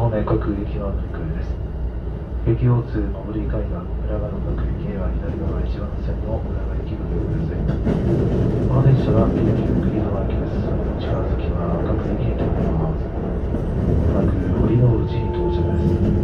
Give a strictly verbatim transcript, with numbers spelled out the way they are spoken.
名各駅の乗り換えです。駅大津上り海岸浦賀の各駅へは左側一番線の浦賀駅ご利用ください。この電車は京急栗山駅です。近づきは各駅へ停まります。まもなく堀之内に到着です。